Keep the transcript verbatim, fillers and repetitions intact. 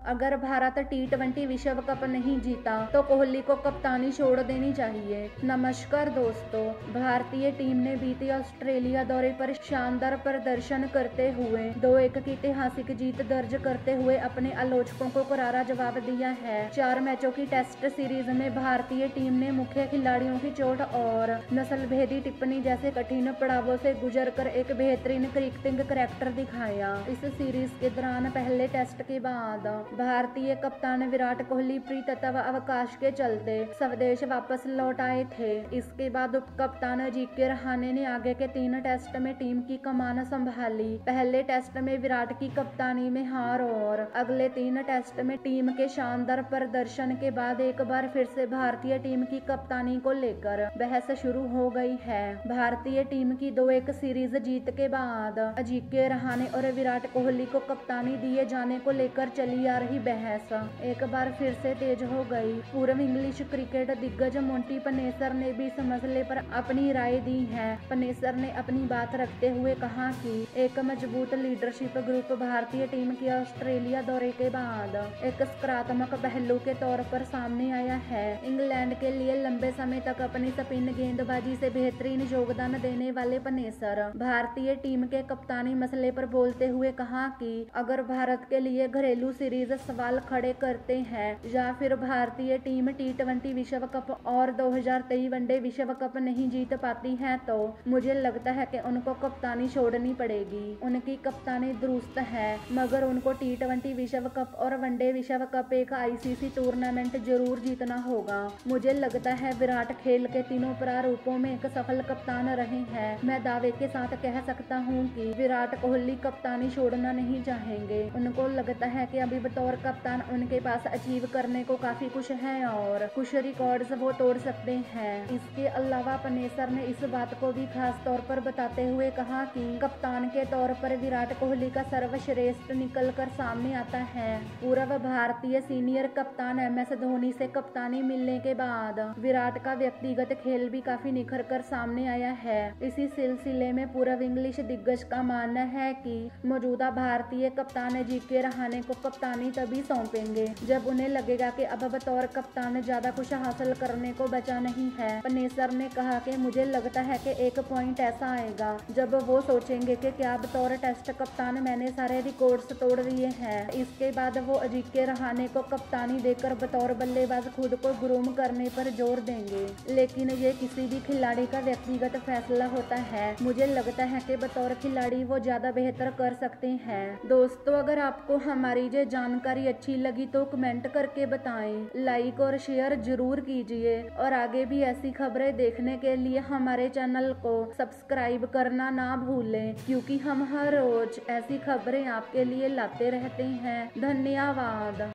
अगर Bharat T twenty विश्व cup नहीं जीता तो कोहली को कप्तानी छोड़ देनी चाहिए। नमस्कार दोस्तों, भारतीय टीम ने बीते ऑस्ट्रेलिया दौरे पर शानदार प्रदर्शन करते हुए दो एक की ऐतिहासिक जीत दर्ज करते हुए अपने आलोचकों को करारा जवाब दिया है। चार मैचों की टेस्ट सीरीज में भारतीय टीम ने मुख्य खिलाड़ियों की चोट और नस्लभेदी टिप्पणी जैसे कठिन पड़ावों से गुजरकर एक बेहतरीन क्रिकेटिंग करैक्टर दिखाया। इस सीरीज के दौरान पहले टेस्ट के बाद भारतीय कप्तान विराट कोहली प्रीतत्व अवकाश के चलते स्वदेश वापस लौट आए थे। इसके बाद उप कप्तान अजिंक्य रहाणे ने आगे के तीन टेस्ट में टीम की कमान संभाली। पहले टेस्ट में विराट की कप्तानी में हार और अगले तीन टेस्ट में टीम के शानदार प्रदर्शन के बाद एक बार फिर से भारतीय टीम की कप्तानी को लेकर बहस शुरू हो गई है। भारतीय टीम की दो एक सीरीज जीत के बाद अजिंक्य रहाणे और विराट कोहली को कप्तानी दिए जाने को लेकर चली आ रही बहस एक बार फिर से तेज हो गई। पूर्व इंग्लिश क्रिकेट दिग्गज मोंटी पनेसर ने भी इस मसले पर अपनी राय दी है। पनेसर ने अपनी बात रखते हुए कहा कि एक मजबूत लीडरशिप ग्रुप भारतीय टीम के ऑस्ट्रेलिया दौरे के बाद एक सकारात्मक पहलू के तौर पर सामने आया है। इंग्लैंड के लिए लंबे समय तक अपनी स्पिन गेंदबाजी से बेहतरीन योगदान देने वाले पनेसर भारतीय टीम के कप्तानी मसले पर बोलते हुए कहा कि अगर भारत के लिए घरेलू सीरीज सवाल खड़े करते हैं या फिर भारतीय टीम टी ट्वेंटी विश्व कप और दो हज़ार तेईस वनडे विश्व कप नहीं जीत पाती है तो मुझे लगता है कि उनको कप्तानी छोड़नी पड़ेगी। उनकी कप्तानी दुरुस्त है मगर उनको टी ट्वेंटी विश्व कप और वनडे विश्व कप एक आईसीसी टूर्नामेंट जरूर जीतना होगा। मुझे लगता है विराट खेल के तीनों प्रारूपों में एक सफल कप्तान रहे हैं। मैं दावे के साथ कह सकता हूँ कि विराट कोहली कप्तानी छोड़ना नहीं चाहेंगे। उनको लगता है कि अभी बतौर कप्तान उनके पास अचीव करने को काफी कुछ है और कुछ रिकॉर्ड्स वो तोड़ सकते हैं। इसके अलावा पनेसर ने इस बात को भी खास तौर पर बताते हुए कहा कि कप्तान के तौर पर विराट कोहली का सर्वश्रेष्ठ निकल कर सामने आता है। पूर्व भारतीय सीनियर कप्तान एम एस धोनी से कप्तानी मिलने के बाद विराट का व्यक्तिगत खेल भी काफी निखर कर सामने आया है। इसी सिलसिले में पूर्व इंग्लिश दिग्गज का मानना है कि मौजूदा भारतीय कप्तान अजिंक्य रहाणे को कप्तानी तभी सौंपेंगे जब उन्हें लगेगा कि अब बतौर कप्तान ज्यादा कुछ हासिल करने को बचा नहीं है। पनेसर ने कहा कि मुझे लगता है कि एक पॉइंट ऐसा आएगा जब वो सोचेंगे कि क्या बतौर टेस्ट कप्तान मैंने सारे रिकॉर्ड्स तोड़ दिए हैं। इसके बाद वो अजिंक्य रहाणे को कप्तानी देकर बतौर बल्लेबाज खुद को ग्रूम करने पर जोर देंगे, लेकिन ये किसी भी खिलाड़ी का व्यक्तिगत फैसला होता है। मुझे लगता है कि बतौर खिलाड़ी वो ज्यादा बेहतर कर सकते हैं। दोस्तों, अगर आपको हमारी ये जानकारी अच्छी लगी तो कमेंट करके बताएं, लाइक और शेयर जरूर कीजिए और आगे भी ऐसी खबरें देखने के लिए हमारे चैनल को सब्सक्राइब करना ना भूलें, क्योंकि हम हर रोज ऐसी खबरें आपके लिए लाते रहते हैं। धन्यवाद।